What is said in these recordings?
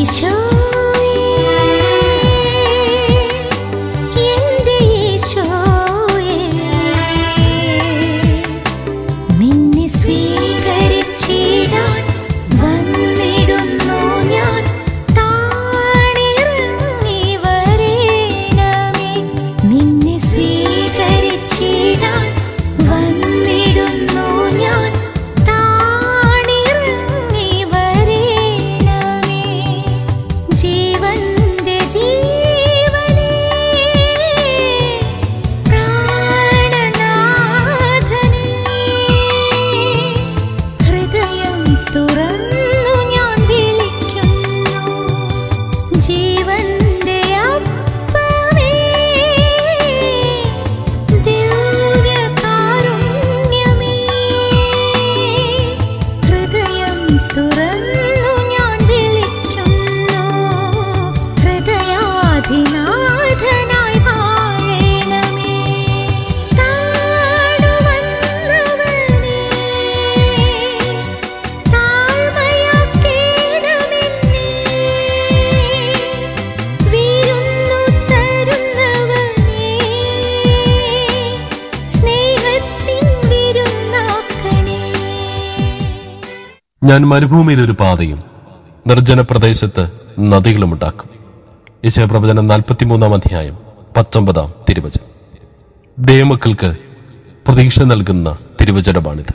ഞാൻ മരുഭൂമിയിൽ ഒരു പാതയും നിർജ്ജന പ്രദേശത്ത് നദികളും ഉണ്ടാക്കും. യെശയ്യാപ്രവചനം 43 അധ്യായം 19 തിരുവചനം. ദൈവമക്കൾക്ക് പ്രതീക്ഷ നൽകുന്ന തിരുവചനമാണിത്.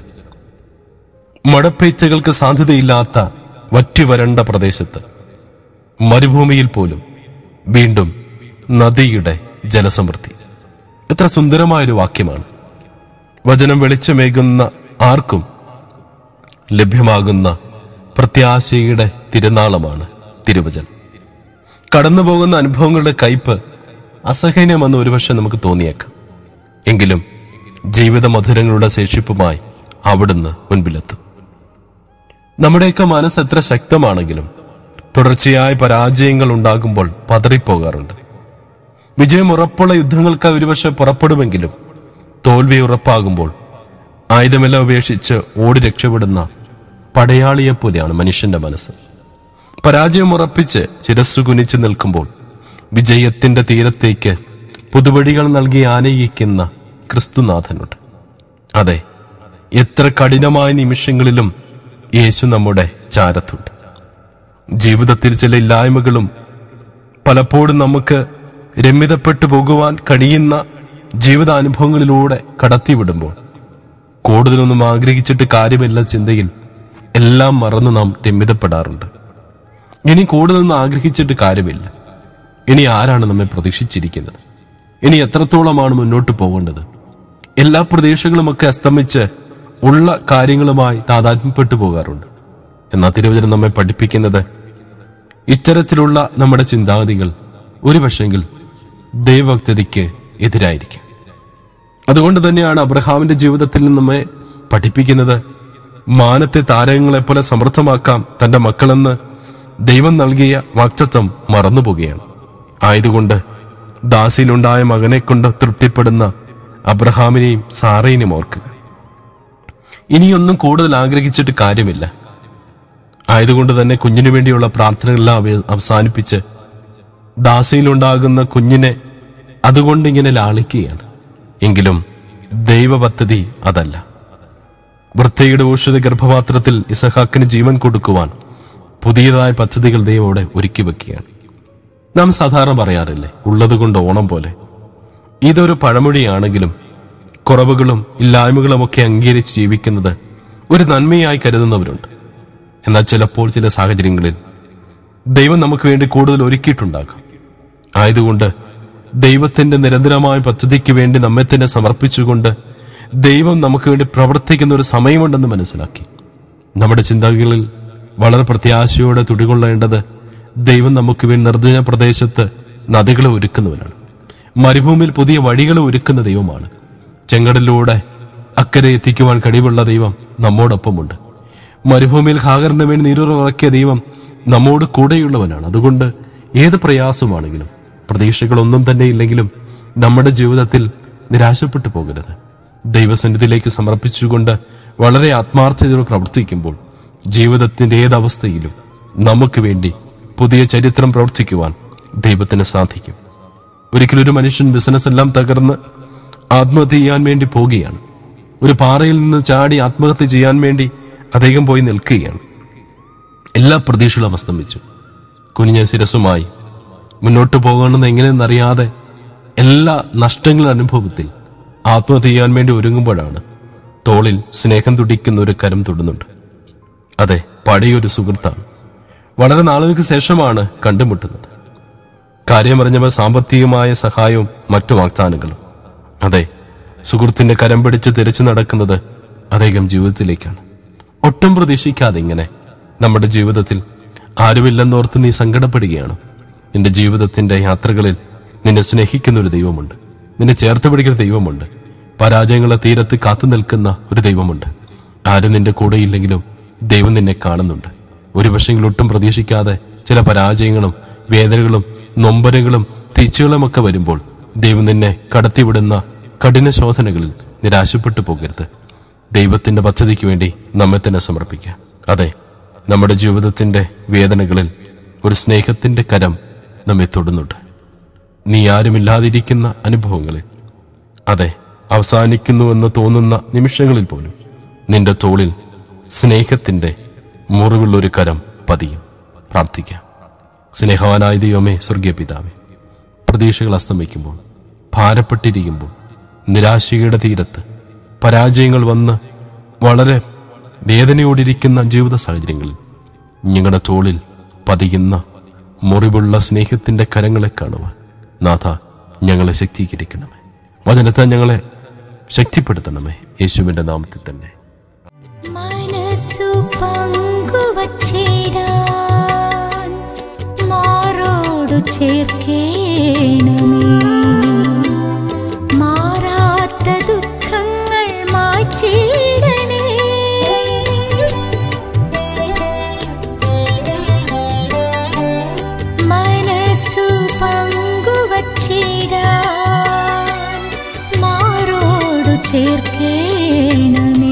മഴപ്പെയ്ച്ചകൾക്ക് സാധ്യതയില്ലാത്ത വറ്റിവരണ്ട പ്രദേശത്ത്, മരുഭൂമിയിൽ പോലും വീണ്ടും നദിയുടെ ജലസമൃദ്ധി. എത്ര സുന്ദരമായൊരു വാക്യമാണ്. വചനം വെളിച്ചമേകുന്ന ആർക്കും ലഭ്യമാകുന്ന പ്രത്യാശയുടെ തിരുനാളമാണ് തിരുവചനം. കടന്നുപോകുന്ന അനുഭവങ്ങളുടെ കയ്പ് അസഹനീയമെന്ന് ഒരുപക്ഷെ നമുക്ക് തോന്നിയേക്കാം. എങ്കിലും ജീവിത മധുരങ്ങളുടെ ശേഷിപ്പുമായി അവിടുന്ന് മുൻപിലെത്തും. നമ്മുടെയൊക്കെ മനസ്സ് എത്ര ശക്തമാണെങ്കിലും തുടർച്ചയായ പരാജയങ്ങൾ ഉണ്ടാകുമ്പോൾ പതറിപ്പോകാറുണ്ട്. വിജയം ഉറപ്പുള്ള യുദ്ധങ്ങൾക്ക് ഒരുപക്ഷെ പുറപ്പെടുമെങ്കിലും തോൽവി ഉറപ്പാകുമ്പോൾ ആയുധമെല്ലാം ഉപേക്ഷിച്ച് ഓടി രക്ഷപ്പെടുന്ന പടയാളിയെപ്പോലെയാണ് മനുഷ്യന്റെ മനസ്സ്. പരാജയം ഉറപ്പിച്ച് ശിരസ്സു കുനിച്ചു നിൽക്കുമ്പോൾ വിജയത്തിന്റെ തീരത്തേക്ക് പുതുവഴികൾ നൽകി ആനയിക്കുന്ന ക്രിസ്തുനാഥനുണ്ട്. അതെ, എത്ര കഠിനമായ നിമിഷങ്ങളിലും യേശു നമ്മുടെ ചാരത്തുണ്ട്. ജീവിതത്തിൽ ചില ഇല്ലായ്മകളും പലപ്പോഴും നമുക്ക് രമ്യതപ്പെട്ടു പോകുവാൻ കഴിയുന്ന ജീവിതാനുഭവങ്ങളിലൂടെ കടത്തിവിടുമ്പോൾ കൂടുതലൊന്നും ആഗ്രഹിച്ചിട്ട് കാര്യമില്ല ചിന്തയിൽ എല്ലാം മറന്ന് നാം രമ്യതപ്പെടാറുണ്ട്. ഇനി കൂടുതലൊന്നും ആഗ്രഹിച്ചിട്ട് കാര്യമില്ല. ഇനി ആരാണ് നമ്മെ പ്രതീക്ഷിച്ചിരിക്കുന്നത്? ഇനി എത്രത്തോളമാണ് മുന്നോട്ട് പോകേണ്ടത്? എല്ലാ പ്രതീക്ഷകളുമൊക്കെ അസ്തമിച്ച് ഉള്ള കാര്യങ്ങളുമായി താതാത്മ്യപ്പെട്ടു പോകാറുണ്ട്. എന്നാൽ തിരുവചനം നമ്മെ പഠിപ്പിക്കുന്നത് ഇത്തരത്തിലുള്ള നമ്മുടെ ചിന്താഗതികൾ ഒരുപക്ഷെങ്കിൽ ദൈവഭക്തതയ്ക്ക് എതിരായിരിക്കും. അതുകൊണ്ട് തന്നെയാണ് അബ്രഹാമിന്റെ ജീവിതത്തിൽ നിന്ന് നമ്മെ പഠിപ്പിക്കുന്നത് മാനത്തെ താരങ്ങളെപ്പോലെ സമൃദ്ധമാക്കാം തന്റെ മക്കളെന്ന് ദൈവം നൽകിയ വാഗ്ദത്തം മറന്നുപോകുകയാണ്. ആയതുകൊണ്ട് ദാസിയിലുണ്ടായ മകനെ കൊണ്ട് തൃപ്തിപ്പെടുന്ന അബ്രഹാമിനെയും സാറയിനെയും ഓർക്കുക. ഇനിയൊന്നും കൂടുതൽ ആഗ്രഹിച്ചിട്ട് കാര്യമില്ല. ആയതുകൊണ്ട് തന്നെ കുഞ്ഞിനു വേണ്ടിയുള്ള പ്രാർത്ഥനകളെല്ലാം അവസാനിപ്പിച്ച് ദാസിയിലുണ്ടാകുന്ന കുഞ്ഞിനെ അതുകൊണ്ട് ഇങ്ങനെ ലാളിക്കുകയാണ്. എങ്കിലും ദൈവപദ്ധതി അതല്ല. വൃദ്ധയുടെ ഊഷധ ഗർഭപാത്രത്തിൽ ഇസഹാക്കിന് ജീവൻ കൊടുക്കുവാൻ പുതിയതായ പദ്ധതികൾ ദൈവം അവിടെ ഒരുക്കി വെക്കുകയാണ്. നാം സാധാരണ പറയാറില്ലേ, ഉള്ളതുകൊണ്ട് ഓണം പോലെ. ഇതൊരു പഴമൊഴിയാണെങ്കിലും കുറവുകളും ഇല്ലായ്മകളുമൊക്കെ അംഗീകരിച്ച് ജീവിക്കുന്നത് ഒരു നന്മയായി കരുതുന്നവരുണ്ട്. എന്നാൽ ചിലപ്പോൾ ചില സാഹചര്യങ്ങളിൽ ദൈവം നമുക്ക് വേണ്ടി കൂടുതൽ ഒരുക്കിയിട്ടുണ്ടാകാം. ആയതുകൊണ്ട് ദൈവത്തിന്റെ നിരന്തരമായ പദ്ധതിക്ക് വേണ്ടി നമ്മെ തന്നെ സമർപ്പിച്ചുകൊണ്ട് ദൈവം നമുക്ക് വേണ്ടി പ്രവർത്തിക്കുന്ന ഒരു സമയമുണ്ടെന്ന് മനസ്സിലാക്കി നമ്മുടെ ചിന്തകളിൽ വളരെ പ്രത്യാശയോടെ തുടികൊള്ളേണ്ടത് ദൈവം നമുക്ക് വേണ്ടി നിർജ്ജന പ്രദേശത്ത് നദികളെ ഒരുക്കുന്നവനാണ്. മരുഭൂമിയിൽ പുതിയ വഴികളെ ഒരുക്കുന്ന ദൈവമാണ്. ചെങ്കടലിലൂടെ അക്കരെ എത്തിക്കുവാൻ കഴിവുള്ള ദൈവം നമ്മോടൊപ്പമുണ്ട്. മരുഭൂമിയിൽ ഹാഗറിന് വേണ്ടി നീരുറക്കിയ ദൈവം നമ്മോട് കൂടെയുള്ളവനാണ്. അതുകൊണ്ട് ഏത് പ്രയാസമാണെങ്കിലും പ്രതീക്ഷകളൊന്നും തന്നെ ഇല്ലെങ്കിലും നമ്മുടെ ജീവിതത്തിൽ നിരാശപ്പെട്ടു പോകരുത്. ദൈവസന്നിധിയിലേക്ക് സമർപ്പിച്ചുകൊണ്ട് വളരെ ആത്മാർത്ഥതയോടെ പ്രവർത്തിക്കുമ്പോൾ ജീവിതത്തിന്റെ ഏതവസ്ഥയിലും നമുക്ക് വേണ്ടി പുതിയ ചരിത്രം പ്രവർത്തിക്കുവാൻ ദൈവത്തിന് സാധിക്കും. ഒരിക്കലൊരു മനുഷ്യൻ ബിസിനസ് എല്ലാം തകർന്ന് ആത്മഹത്യ ചെയ്യാൻ വേണ്ടി പോവുകയാണ്. ഒരു പാറയിൽ നിന്ന് ചാടി ആത്മഹത്യ ചെയ്യാൻ വേണ്ടി അദ്ദേഹം പോയി നിൽക്കുകയാണ്. എല്ലാ പ്രതീക്ഷകളും അസ്തമിച്ചു. കുനിഞ്ഞ ശിരസുമായി മുന്നോട്ട് പോകണമെന്ന് എങ്ങനെയെന്നറിയാതെ എല്ലാ നഷ്ടങ്ങളുടെ അനുഭവത്തിൽ ആത്മഹത്യ ചെയ്യാൻ വേണ്ടി ഒരുങ്ങുമ്പോഴാണ് തോളിൽ സ്നേഹം തുടിക്കുന്ന ഒരു കരം തൊടുന്നുണ്ട്. അതെ, പഴയൊരു സുഹൃത്താണ്. വളരെ നാളുകൾക്ക് ശേഷമാണ് കണ്ടുമുട്ടുന്നത്. കാര്യമറിഞ്ഞവർ സാമ്പത്തികമായ സഹായവും മറ്റു വാഗ്ദാനങ്ങളും. അതെ, സുഹൃത്തിന്റെ കരം പിടിച്ച് തിരിച്ചു നടക്കുന്നത് അദ്ദേഹം ജീവിതത്തിലേക്കാണ്. ഒട്ടും പ്രതീക്ഷിക്കാതെ ഇങ്ങനെ നമ്മുടെ ജീവിതത്തിൽ ആരുമില്ലെന്നോർത്ത് നീ സങ്കടപ്പെടുകയാണ്. നിന്റെ ജീവിതത്തിന്റെ യാത്രകളിൽ നിന്നെ സ്നേഹിക്കുന്ന ഒരു ദൈവമുണ്ട്. നിന്നെ ചേർത്ത് പിടിക്കുന്ന ദൈവമുണ്ട്. പരാജയങ്ങളെ തീരത്ത് കാത്തു നിൽക്കുന്ന ഒരു ദൈവമുണ്ട്. ആരും നിന്റെ കൂടെയില്ലെങ്കിലും ദൈവം നിന്നെ കാണുന്നുണ്ട്. ഒരു പക്ഷെങ്കിൽ ഒട്ടും പ്രതീക്ഷിക്കാതെ ചില പരാജയങ്ങളും വേദനകളും നൊമ്പരങ്ങളും തിരിച്ചുകളും ഒക്കെ വരുമ്പോൾ ദൈവം നിന്നെ കടത്തിവിടുന്ന കഠിന ശോധനകളിൽ നിരാശപ്പെട്ടു പോകരുത്. ദൈവത്തിന്റെ പദ്ധതിക്ക് വേണ്ടി നമ്മെ തന്നെ സമർപ്പിക്കാം. അതെ, നമ്മുടെ ജീവിതത്തിന്റെ വേദനകളിൽ ഒരു സ്നേഹത്തിന്റെ കരം നമ്മെ തൊടുന്നുണ്ട്. നീ ആരുമില്ലാതിരിക്കുന്ന അനുഭവങ്ങളിൽ, അതെ, അവസാനിക്കുന്നുവെന്ന് തോന്നുന്ന നിമിഷങ്ങളിൽ പോലും നിന്റെ തോളിൽ സ്നേഹത്തിന്റെ മുറിവുള്ളൊരു കരം പതിയും. പ്രാർത്ഥിക്കാം. സ്നേഹവാനായ ദൈവമേ, സ്വർഗീയ പിതാവേ, പ്രതീക്ഷകൾ അസ്തമിക്കുമ്പോൾ, ഭാരപ്പെട്ടിരിക്കുമ്പോൾ, നിരാശയുടെ തീരത്ത് പരാജയങ്ങൾ വന്ന് വളരെ വേദനയോടിരിക്കുന്ന ജീവിത സാഹചര്യങ്ങളിൽ ഞങ്ങളുടെ തോളിൽ പതിയുന്ന മുറിവുള്ള സ്നേഹത്തിന്റെ കരങ്ങളെ കാണുവാൻ നാഥ ഞങ്ങളെ ശക്തീകരിക്കണമേ. വചനത്താൽ ഞങ്ങളെ ശക്തിപ്പെടുത്തണമേ. യേശുവിന്റെ നാമത്തിൽ തന്നെ. മനസ്സു പങ്കുവച്ചിടാൻ മാറോടു ചേർക്കേണമേ. മാറാത്ത ദുഃഖങ്ങൾ മാറ്റിയിടണേ. മനസ്സു പങ്കുവച്ചിടാൻ മാറോടു ചേർക്കേണമേ.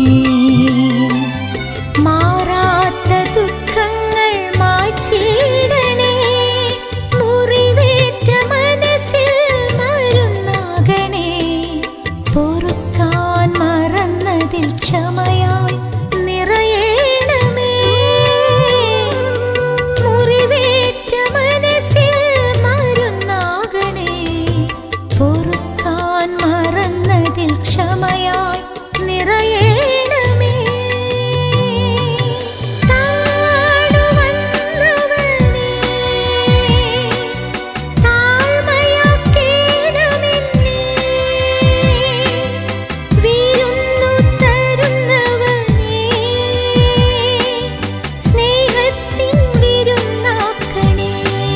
മാറാത്ത ദുഃഖങ്ങൾ മാറ്റിയിടണേ. മുറിവേറ്റ മനസ്സിൽ മരുന്നാകണേ. പൊറുക്കാൻ മറന്നതിൽ ക്ഷമയായി നിറയേണമേ. മുറിവേറ്റ മനസ്സിൽ മരുന്നാകണേ. പൊറുക്കാൻ മറന്നതിൽ ക്ഷമയായി നിറയേണമേ. താണുവന്നവനേ, താഴ്മയാക്കേണമെന്നേ. വിരുന്നു തരുന്നവനേ, സ്നേഹത്തിൻ വിരുന്നാക്കണേ.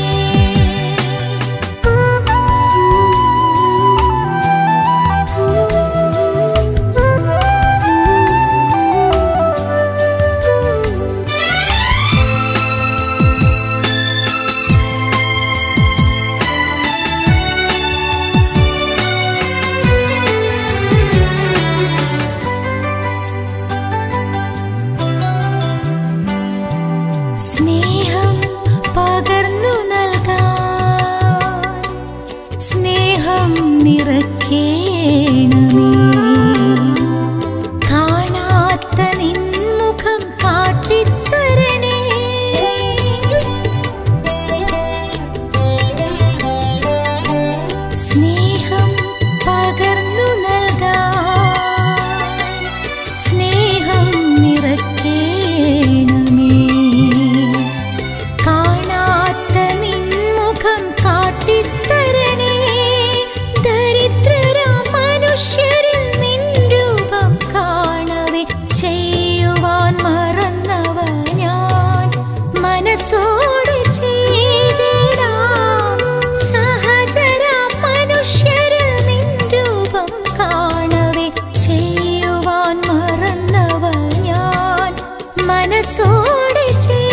സ്നേഹം പകർന്നു നൽകാൻ സ്നേഹം നിറയ്ക്കേണമേ. കാണാത്ത നിൻമുഖം കാട്ടിത്തരണേ. സ്നേഹം പകർന്നു നൽകാൻ സ്നേഹം നിറയ്ക്കേണമേ. കാണാത്ത നിൻമുഖം കാട്ടിത്തരണേ. ദരിദ്രരാം മനുഷ്യരിൽ നിൻ രൂപം കാണവേ ചെയ്യുവാൻ മറന്നവ ഞാൻ മനസ്സോടെ ചെയ്തിടാം. സഹചരാം മനുഷ്യരിൽ നിൻ രൂപം കാണവേ ചെയ്യുവാൻ മറന്നവ ഞാൻ മനസ്സോടെ